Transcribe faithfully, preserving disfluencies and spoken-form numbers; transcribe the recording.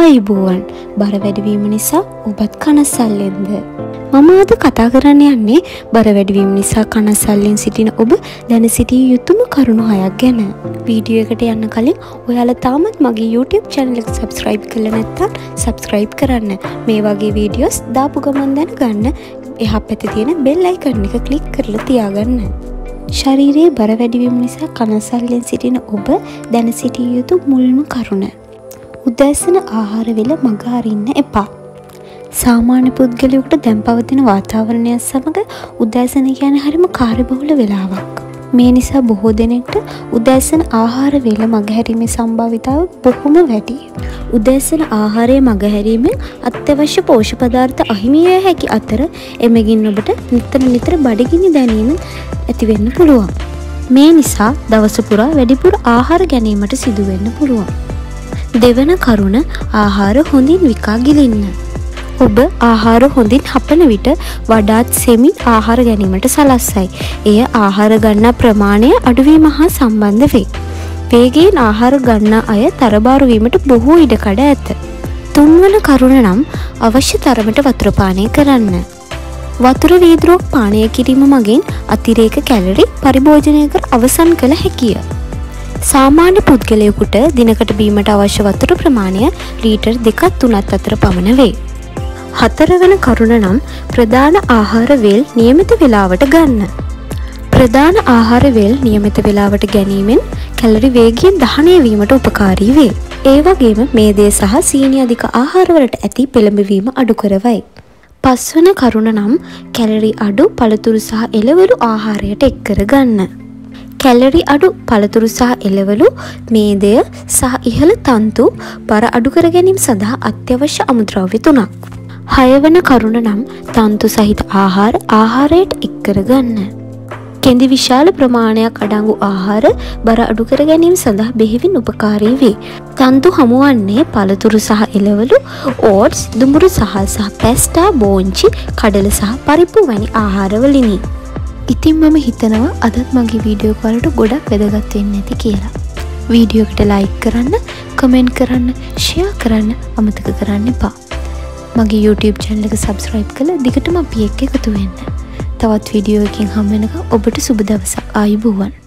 ආයුබෝවන්. බර වැඩිවීම නිසා ඔබත් කනස්සල්ලෙන්ද? මම අද කතා කරන්න යන්නේ බර වැඩිවීම නිසා කනස්සල්ලෙන් සිටින ඔබ දැන සිටිය යුතුම කරුණු හයක් ගැන. වීඩියෝ එකට යන්න කලින් ඔයාලා තාමත් මගේ YouTube channel එක subscribe කරලා නැත්නම් subscribe කරන්න. මේ වගේ වීඩියෝස් දාපු ගමන් දැනගන්න එහා පැත්තේ තියෙන bell icon එක click කරලා තියාගන්න. ශරීරයේ බර වැඩිවීම නිසා කනස්සල්ලෙන් සිටින ඔබ දැන සිටිය යුතු මුල්ම කරුණ. උදෑසන ආහාර වේල මග අරින්න එපා. සාමාන්‍ය පුද්ගලයෙකුට දැන් පවතින වාතාවරණයත් සමග උදෑසන කියන්නේ හරිම කාර්යබහුල වෙලාවක්. මේ නිසා බොහෝ දෙනෙක්ට උදෑසන ආහාර වේල මගහැරීමේ සම්භාවිතාව බොහොම වැඩි. උදෑසන ආහාරය මගහැරීමෙන් අත්‍යවශ්‍ය පෝෂක පදාර්ථ අහිමි විය හැකි අතර එමගින් ඔබට නිතර නිතර බඩගිනි දැනීම ඇති වෙන්න පුළුවන්. මේ නිසා දවස පුරා වැඩිපුර ආහාර ගැනීමට සිදු වෙන්න පුළුවන්. දෙවන කරුණ ආහාර හොඳින් විකා ගිලින්න. ඔබ ආහාර හොඳින් හපන විට වඩාත් සෙමින් ආහාර ගැනීමට සලස්සයි. එය ආහාර ගන්නා ප්‍රමාණය අඩුවීම හා සම්බන්ධ වේ. වේගයෙන් ආහාර ගන්නා අය තරබාරු වීමට බොහෝ ඉඩකඩ ඇත. තුන්වන කරුණ නම් අවශ්‍ය තරමට වතුර පානය කරන්න. වතුර වීදුරුවක් පානය කිරීම මගින් අතිරේක කැලරි පරිභෝජනය කර අවසන් කළ හැකිය. සාමාන්‍ය පුද්ගලයෙකුට දිනකට බීමට අවශ්‍ය වතුර ප්‍රමාණය ලීටර් දෙකක් තුනක් අතර පමණ වේ. හතරවන කරුණ නම් ප්‍රධාන ආහාර වේල් නියමිත වේලාවට ගන්න. ප්‍රධාන ආහාර වේල් නියමිත වේලාවට ගැනීමෙන් කැලරි වේගයෙන් දහනය වීමට උපකාරී වේ. ඒ වගේම මේදේ සහ සීනි අධික ආහාරවලට ඇති පෙළඹවීම අඩු කරවයි. පස්වන කරුණ නම් කැලරි අඩු පළතුරු සහ එළවලු ආහාරයට එක් කර ගන්න. කැලරි අඩු පළතුරු සහ එළවලු මේදය සහ ඉහළ තන්තු බර අඩු කර ගැනීම සඳහා අත්‍යවශ්‍ය අමුද්‍රව්‍ය තුනක්. හයවන කරුණ නම් තන්තු සහිත ආහාර ආහාරයට එක් කර ගන්න. කෙඳි විශාල ප්‍රමාණයක් අඩංගු ආහාර බර අඩු කර ගැනීම සඳහා බෙහෙවින් උපකාරී වේ. තන්තු හමුවන්නේ පළතුරු සහ එළවලු, ඕට්ස්, දුඹුරු සහල් සහ පැස්ටා, බෝංචි, කඩල සහ පරිප්පු වැනි ආහාරවලිනි. ඉතින් මම හිතනවා අදත් මගේ වීඩියෝ එක වලට ගොඩක් වැදගත් වෙන්න ඇති කියලා. වීඩියෝ එකට ලයික් කරන්න, කමෙන්ට් කරන්න, ෂෙයා කරන්න අමතක කරන්න එපා. මගේ YouTube channel එක subscribe කරලා දිගටම අපි එක්ක එකතු වෙන්න. තවත් වීඩියෝ එකකින් හම්බ වෙනකම් ඔබට සුබ දවසක්. ආයුබෝවන්.